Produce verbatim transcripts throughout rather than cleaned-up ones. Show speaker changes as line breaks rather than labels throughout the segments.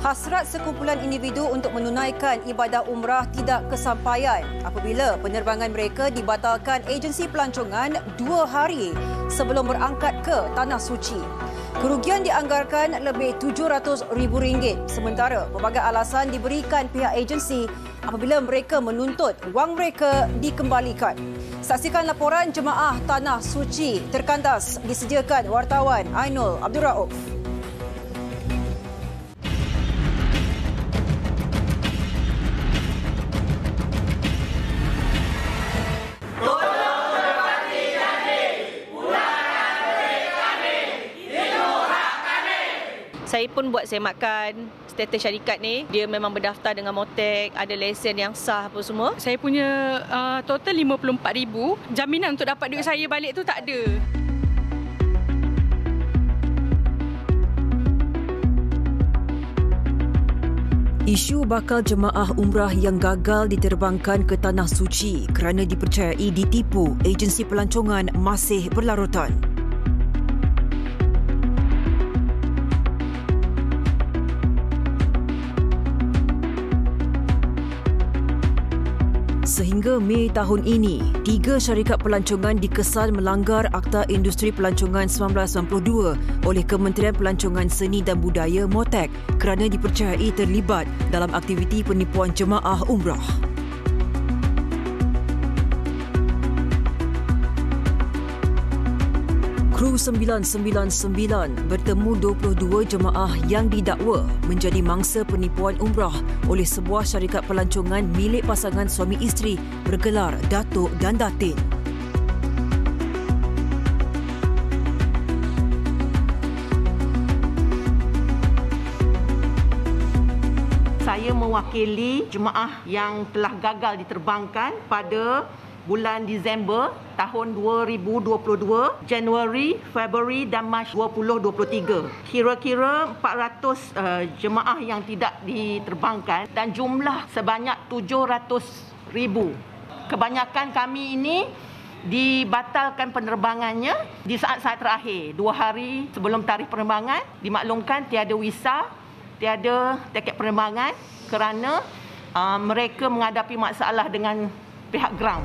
Hasrat sekumpulan individu untuk menunaikan ibadah umrah tidak kesampaian apabila penerbangan mereka dibatalkan agensi pelancongan dua hari sebelum berangkat ke Tanah Suci. Kerugian dianggarkan lebih tujuh ratus ribu ringgit sementara pelbagai alasan diberikan pihak agensi apabila mereka menuntut wang mereka dikembalikan. Saksikan laporan jemaah Tanah Suci terkandas disediakan wartawan Ainul Abdul Rauf.
Saya pun buat semakan status syarikat ni. Dia memang berdaftar dengan Motek, ada lesen yang sah apa semua.
Saya punya uh, total lima puluh empat ribu. Jaminan untuk dapat duit saya balik tu tak ada.
Isu bakal jemaah umrah yang gagal diterbangkan ke Tanah Suci kerana dipercayai ditipu agensi pelancongan masih berlarutan. Sehingga Mei tahun ini, tiga syarikat pelancongan dikesan melanggar Akta Industri Pelancongan seribu sembilan ratus sembilan puluh dua oleh Kementerian Pelancongan Seni dan Budaya Motek kerana dipercayai terlibat dalam aktiviti penipuan jemaah umrah. Kru sembilan sembilan sembilan bertemu dua puluh dua jemaah yang didakwa menjadi mangsa penipuan umrah oleh sebuah syarikat pelancongan milik pasangan suami isteri bergelar Datuk dan Datin.
Saya mewakili jemaah yang telah gagal diterbangkan pada bulan Disember tahun dua ribu dua puluh dua, Januari, Februari dan Mac dua ribu dua puluh tiga. Kira-kira empat ratus uh, jemaah yang tidak diterbangkan dan jumlah sebanyak tujuh ratus ribu. Kebanyakan kami ini dibatalkan penerbangannya di saat-saat terakhir. Dua hari sebelum tarikh penerbangan dimaklumkan tiada visa, tiada tiket penerbangan kerana uh, mereka menghadapi masalah dengan pihak ground.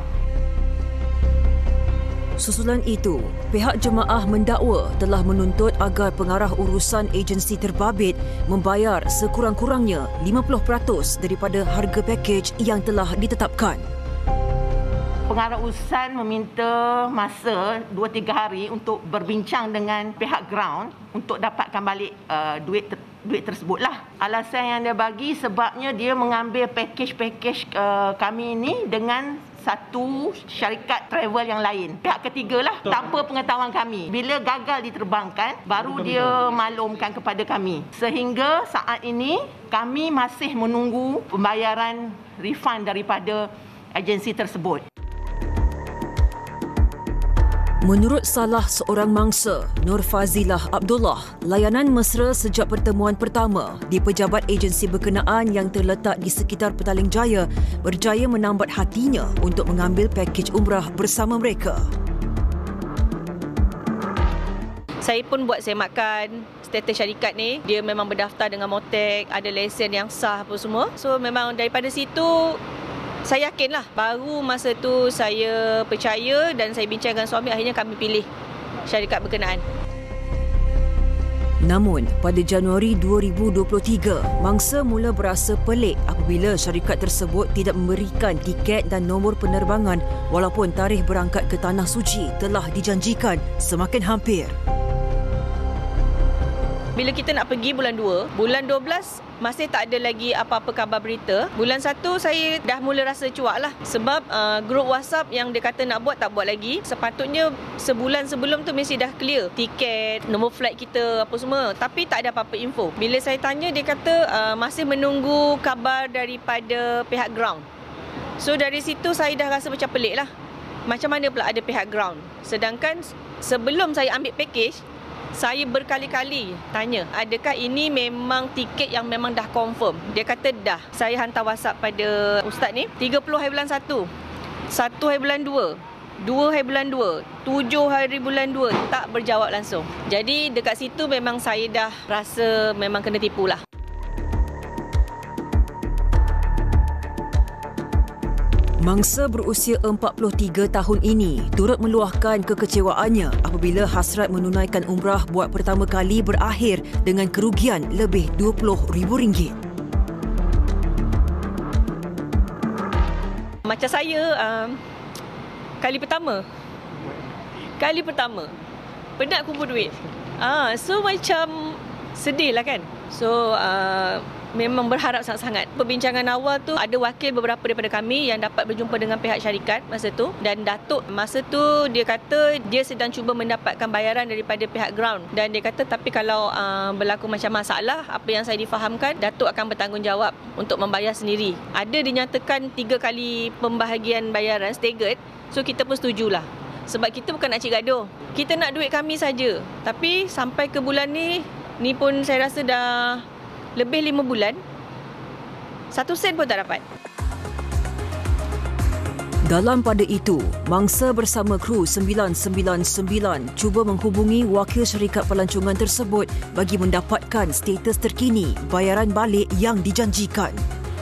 Susulan itu, pihak jemaah mendakwa telah menuntut agar pengarah urusan agensi terbabit membayar sekurang-kurangnya lima puluh peratus daripada harga pakej yang telah ditetapkan.
Pengarah urusan meminta masa dua tiga hari untuk berbincang dengan pihak ground untuk dapatkan balik uh, duit ter- duit tersebutlah. Alasan yang dia bagi sebabnya dia mengambil pakej-pakej uh, kami ini dengan satu syarikat travel yang lain. Pihak ketiga lah, tanpa pengetahuan kami. Bila gagal diterbangkan, baru dia maklumkan kepada kami. Sehingga saat ini, kami masih menunggu pembayaran refund daripada agensi tersebut.
Menurut salah seorang mangsa, Nur Fazilah Abdullah, layanan mesra sejak pertemuan pertama di pejabat agensi berkenaan yang terletak di sekitar Petaling Jaya berjaya menambat hatinya untuk mengambil pakej umrah bersama mereka.
Saya pun buat semakan status syarikat ni. Dia memang berdaftar dengan Motek, ada lesen yang sah apa semua. So memang daripada situ saya yakinlah, baru masa tu saya percaya dan saya bincang dengan suami, akhirnya kami pilih syarikat berkenaan.
Namun, pada Januari dua ribu dua puluh tiga, mangsa mula berasa pelik apabila syarikat tersebut tidak memberikan tiket dan nombor penerbangan walaupun tarikh berangkat ke Tanah Suci telah dijanjikan semakin hampir.
Bila kita nak pergi bulan dua, bulan dua belas masih tak ada lagi apa-apa khabar berita. Bulan satu saya dah mula rasa cuak lah. Sebab uh, grup WhatsApp yang dia kata nak buat, tak buat lagi. Sepatutnya sebulan sebelum tu mesti dah clear tiket, nombor flight kita, apa semua. Tapi tak ada apa-apa info. Bila saya tanya, dia kata uh, masih menunggu khabar daripada pihak ground. So dari situ saya dah rasa macam pelik lah. Macam mana pula ada pihak ground? Sedangkan sebelum saya ambil package, saya berkali-kali tanya, adakah ini memang tiket yang memang dah confirm? Dia kata dah. Saya hantar WhatsApp pada ustaz ni, tiga puluh hari bulan satu, satu hari bulan dua, dua hari bulan dua, tujuh hari bulan dua, tak berjawab langsung. Jadi dekat situ memang saya dah rasa memang kena tipu lah.
Mangsa berusia empat puluh tiga tahun ini turut meluahkan kekecewaannya apabila hasrat menunaikan umrah buat pertama kali berakhir dengan kerugian lebih dua puluh ribu ringgit.
Macam saya, um, kali pertama. Kali pertama. Penat kumpul duit. Ah, so macam sedih lah kan. So, uh, memang berharap sangat-sangat. Perbincangan awal tu ada wakil beberapa daripada kami yang dapat berjumpa dengan pihak syarikat masa tu, dan Datuk masa tu dia kata dia sedang cuba mendapatkan bayaran daripada pihak ground, dan dia kata tapi kalau uh, berlaku macam masalah apa yang saya difahamkan, Datuk akan bertanggungjawab untuk membayar sendiri. Ada dinyatakan tiga kali pembahagian bayaran staggered, so kita pun setujulah. Sebab kita bukan nak cik gaduh. Kita nak duit kami saja. Tapi sampai ke bulan ni, ni pun saya rasa dah lebih lima bulan, satu sen pun tak dapat.
Dalam pada itu, mangsa bersama kru sembilan sembilan sembilan cuba menghubungi wakil syarikat pelancongan tersebut bagi mendapatkan status terkini bayaran balik yang dijanjikan.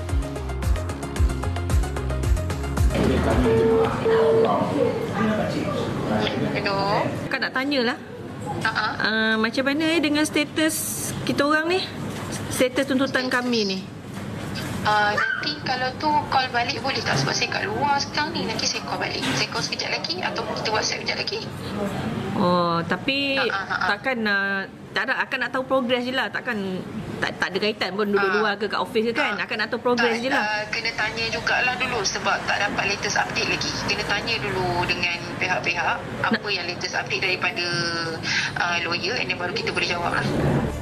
Hello. Kan nak tanyalah. Uh-huh. Uh, macam mana eh dengan status kita orang ni? Status tuntutan kami ni.
Uh, nanti kalau tu call balik boleh tak? Sebab saya kat luar sekarang ni. Nanti saya call balik. Saya call sekejap lagi atau kita WhatsApp sekejap lagi.
Oh, tapi
uh, uh, uh.
takkan uh, tak ada, akan nak tahu progress je lah. Takkan tak, tak ada kaitan pun duduk uh, luar ke kat office ke kan. Uh, akan nak tahu progress je lah.
Uh, kena tanya jugalah dulu sebab tak dapat latest update lagi. Kena tanya dulu dengan pihak-pihak apa nah. yang latest update daripada uh, lawyer, and then baru kita boleh jawab lah.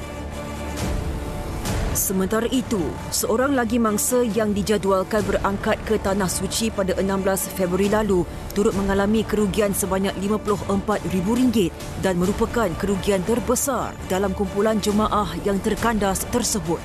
Sementara itu, seorang lagi mangsa yang dijadualkan berangkat ke Tanah Suci pada enam belas Februari lalu turut mengalami kerugian sebanyak lima puluh empat ribu ringgit dan merupakan kerugian terbesar dalam kumpulan jemaah yang terkandas tersebut.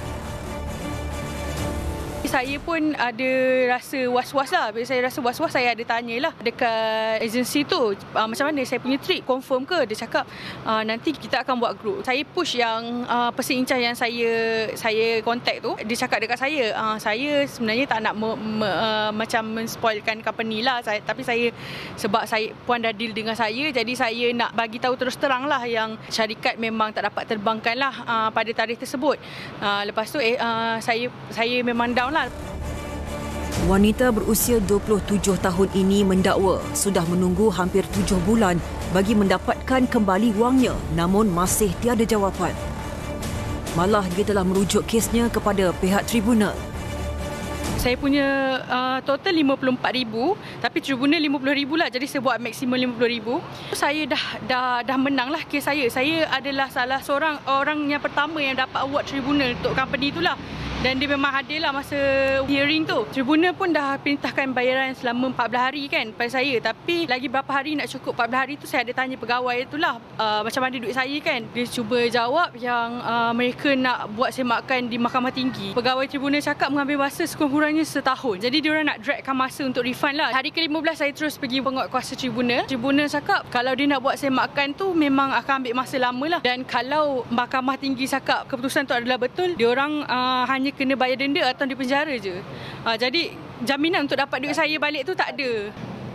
Saya pun ada rasa was-was lah. Bila saya rasa was-was, saya ada tanyalah dekat agensi tu, uh, macam mana saya punya trip, confirm ke? Dia cakap uh, nanti kita akan buat group. Saya push yang uh, person in charge yang saya saya contact tu, dia cakap dekat saya, uh, saya sebenarnya tak nak me, me, uh, macam menspoilkan company lah, saya, tapi saya sebab saya puan dah deal dengan saya, jadi saya nak bagi tahu terus terang lah yang syarikat memang tak dapat terbangkan lah uh, pada tarikh tersebut. Uh, lepas tu eh, uh, saya saya memang down lah.
Wanita berusia dua puluh tujuh tahun ini mendakwa sudah menunggu hampir tujuh bulan bagi mendapatkan kembali wangnya, namun masih tiada jawapan. Malah dia telah merujuk kesnya kepada pihak tribunal.
Saya punya uh, total lima puluh empat ribu, tapi tribunal lima puluh ribu lah, jadi saya buat maksimum lima puluh ribu. Saya dah dah dah menang lah kes saya. Saya adalah salah seorang orang yang pertama yang dapat award tribunal untuk company itulah. Dan dia memang hadir lah masa hearing tu. Tribunal pun dah perintahkan bayaran selama empat belas hari kan pada saya. Tapi lagi berapa hari nak cukup empat belas hari tu, saya ada tanya pegawai itulah uh, macam mana duit saya kan. Dia cuba jawab yang uh, mereka nak buat semakan di Mahkamah Tinggi. Pegawai tribunal cakap mengambil masa sekurang-kurangnya setahun. Jadi diorang nak dragkan masa untuk refund lah. Hari ke lima belas saya terus pergi penguatkuasa tribunal. Tribunal cakap kalau dia nak buat semakan tu memang akan ambil masa lama lah. Dan kalau Mahkamah Tinggi cakap keputusan tu adalah betul, diorang uh, hanya kena bayar denda atau di penjara je. Ha, jadi jaminan untuk dapat duit saya balik tu tak ada.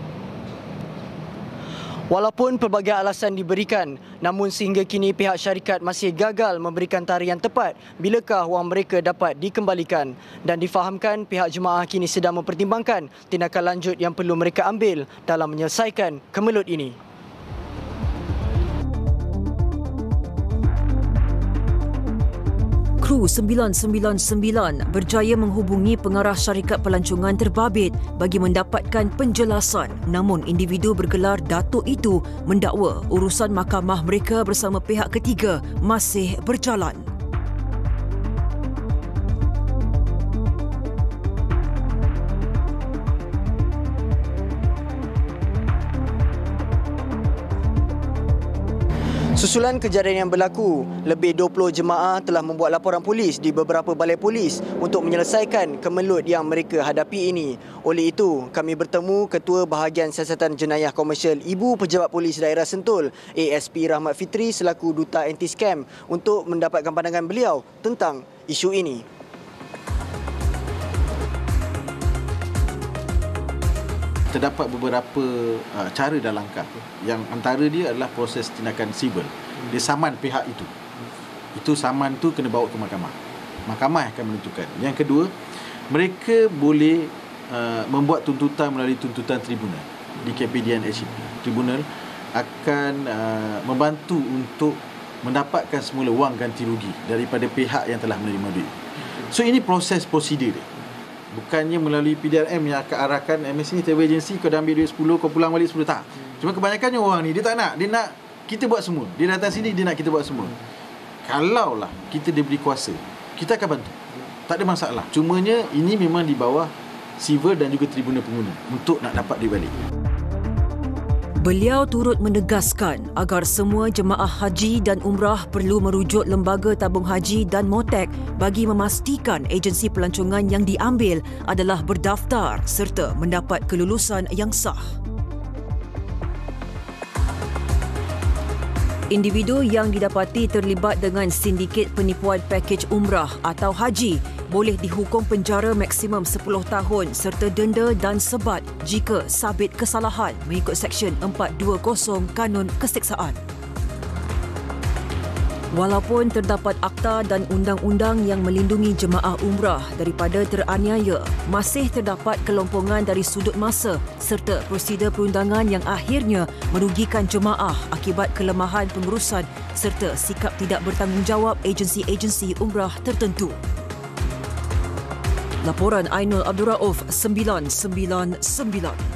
Walaupun pelbagai alasan diberikan, namun sehingga kini pihak syarikat masih gagal memberikan tarikh yang tepat bilakah wang mereka dapat dikembalikan, dan difahamkan pihak jemaah kini sedang mempertimbangkan tindakan lanjut yang perlu mereka ambil dalam menyelesaikan kemelut ini.
Kru sembilan sembilan sembilan berjaya menghubungi pengarah syarikat pelancongan terbabit bagi mendapatkan penjelasan, namun individu bergelar Datuk itu mendakwa urusan mahkamah mereka bersama pihak ketiga masih berjalan.
Susulan kejadian yang berlaku, lebih dua puluh jemaah telah membuat laporan polis di beberapa balai polis untuk menyelesaikan kemelut yang mereka hadapi ini. Oleh itu, kami bertemu Ketua Bahagian Siasatan Jenayah Komersial Ibu Pejabat Polis Daerah Sentul, A S P Rahmat Fitri selaku Duta Anti-Scam untuk mendapatkan pandangan beliau tentang isu ini.
terdapat beberapa uh, cara dan langkah. Yang antara dia adalah proses tindakan sivil. Dia saman pihak itu. Itu saman tu kena bawa ke mahkamah. Mahkamah akan menentukan. Yang kedua, mereka boleh uh, membuat tuntutan melalui tuntutan tribunal di K P D N H C P. Tribunal akan uh, membantu untuk mendapatkan semula wang ganti rugi daripada pihak yang telah menerima duit. So ini proses prosedur dia. Bukannya melalui P D R M yang akan arahkan M S ni travel agency, kau dah ambil duit sepuluh, kau pulang balik sepuluh. Tak. Cuma kebanyakannya orang ni dia tak nak. Dia nak kita buat semua. Dia datang sini dia nak kita buat semua. Kalaulah kita diberi kuasa, kita akan bantu. Tak ada masalah. Cumanya ini memang di bawah civil dan juga tribunal pengguna untuk nak dapat duit balik.
Beliau turut menegaskan agar semua jemaah haji dan umrah perlu merujuk Lembaga Tabung Haji dan Motek bagi memastikan agensi pelancongan yang diambil adalah berdaftar serta mendapat kelulusan yang sah. Individu yang didapati terlibat dengan sindiket penipuan pakej umrah atau haji boleh dihukum penjara maksimum sepuluh tahun serta denda dan sebat jika sabit kesalahan mengikut Seksyen empat dua kosong Kanun Keseksaan. Walaupun terdapat akta dan undang-undang yang melindungi jemaah umrah daripada teraniaya, masih terdapat kelompongan dari sudut masa serta prosedur perundangan yang akhirnya merugikan jemaah akibat kelemahan pengurusan serta sikap tidak bertanggungjawab agensi-agensi umrah tertentu. Laporan Ainul Abdul Rauf, sembilan sembilan sembilan.